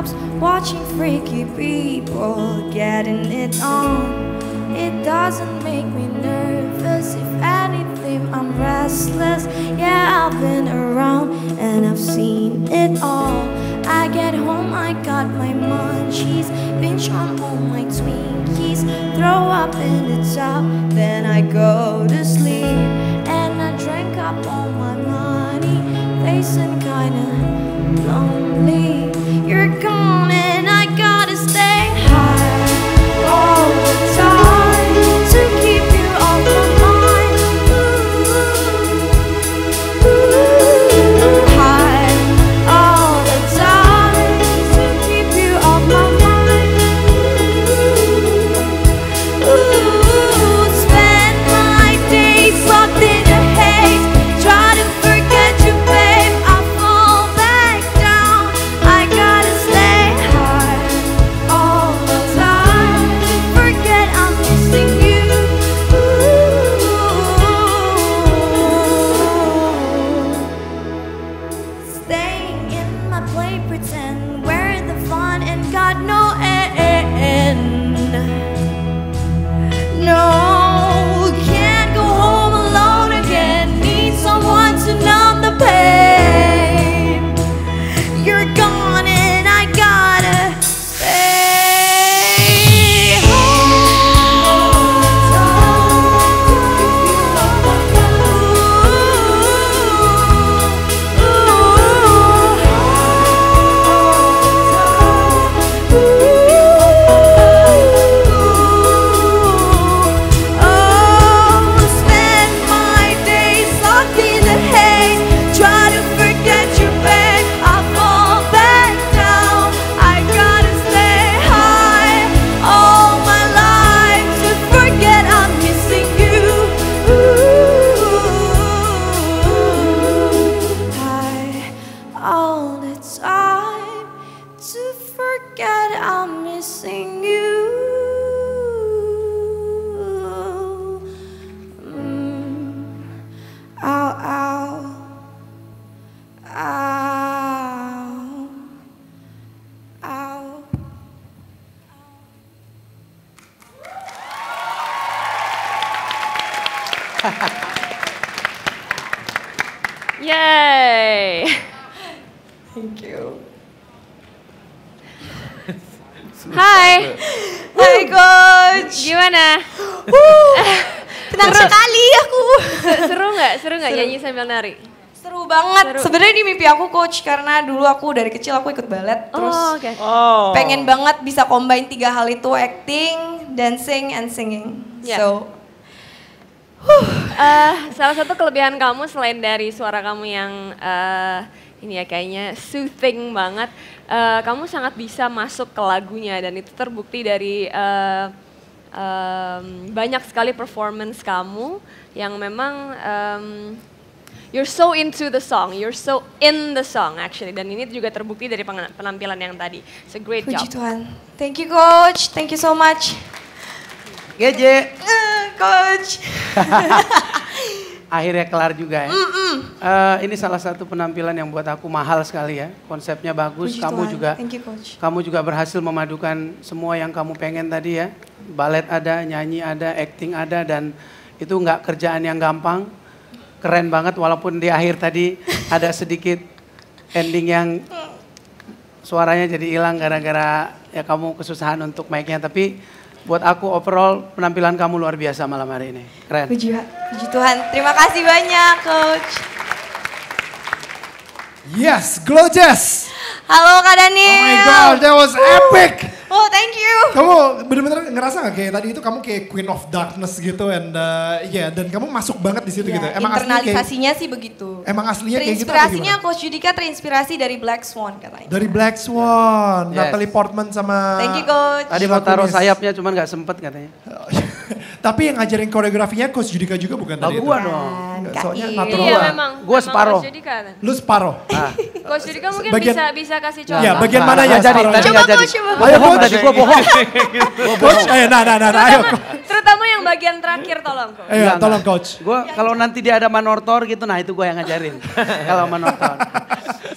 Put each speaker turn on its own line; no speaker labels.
stops watching freaky people getting it on. It doesn't make me nervous, if anything I'm restless. Yeah, I've been around and I've seen it all. I get home, I got my munchies, binge on all my Twinkies, throw up in the tub, then I go to sleep. And I drank up all my money, facing kinda lonely. You're gone and I gotta stay high all the time to keep you off my mind. High all the time to keep you off my mind. Spend my days locked in a haze, try to forget you, babe. I fall back down. I gotta stay high all the time to forget I'm missing you. Staying in my play, pretend we're the fun and got no end. No, can't go home alone again. Need someone to numb the pain. You're gone and I gotta stay spend my days locked in the haze, try to forget you, babe. I fall back down. I gotta stay high all my life to forget I'm missing you. High all the time to forget I'm missing you. Ow, ow, ow, ow.
Yay!
Thank you.
Hai,
Hai coach.
gimana?
Tenang sekali aku.
Seru nggak? Seru nggak nyanyi sambil nari?
Seru banget.
Seru.
Sebenarnya di mimpi aku coach, karena dulu aku dari kecil aku ikut balet, terus
Oh, oke.
pengen banget bisa combine 3 hal itu, acting, dancing, and singing.
Ya.
So,
Salah satu kelebihan kamu selain dari suara kamu yang ini ya kayaknya soothing banget, kamu sangat bisa masuk ke lagunya dan itu terbukti dari banyak sekali performance kamu yang memang you're so into the song, you're so in the song actually, dan ini juga terbukti dari penampilan yang tadi. It's a great
puji
job.
Tuhan. Thank you coach, thank you so much.
Geje,
Coach.
akhirnya kelar juga ya. Ini salah satu penampilan yang buat aku mahal sekali ya. Konsepnya bagus,
Puji
kamu
Tuhan.
juga
Thank you coach.
kamu juga berhasil memadukan semua yang kamu pengen tadi ya. Balet ada, nyanyi ada, acting ada, dan itu nggak kerjaan yang gampang. Keren banget walaupun di akhir tadi ada sedikit ending yang suaranya jadi hilang gara-gara ya kamu kesusahan untuk mic-nya. Tapi buat aku overall penampilan kamu luar biasa malam hari ini. Keren.
Puji Tuhan. Terima kasih banyak coach.
Yes, Glow Jazz.
Halo Kak
Oh
Daniel.
my god, that was epic.
Oh, thank you.
Kamu bener-bener ngerasa gak kayak tadi itu kamu kayak Queen of Darkness gitu, and dan kamu masuk banget di situ gitu.
Ya,
Emang aslinya kayak
internalisasinya sih begitu.
emang aslinya kayak gitu apa
Terinspirasinya
gimana?
Coach Judika terinspirasi dari Black Swan katanya.
Dari Black Swan,
Yes.
Natalie Portman sama
Thank you Coach.
Tadi mau taruh
Tunis.
sayapnya cuman nggak sempet katanya.
Tapi yang ngajarin koreografinya Coach Judika juga bukan
Lah
tadi
gua
itu?
dong.
Enggak, soalnya
Kak
natural.
Iya
Gua.
memang.
Gua
memang
separuh.
Coach Judika.
Lu separuh.
Coach Judika mungkin
Bagian-
bisa kasih contoh.
Ya, bagian
Nah,
mana
nggak
ya
jadi,
separuh?
tadi
Coba
nggak jadi.
Coach, coba.
Gua
Ayo,
bohong
Coach.
tadi, gua bohong.
Coach, ayo nah, ayo.
Terutama yang bagian terakhir tolong Coach.
Ayo,
Enggak,
tolong
enggak.
Coach.
Gua kalau nanti dia ada manortor gitu, nah itu gua yang ngajarin. Kalau manortor.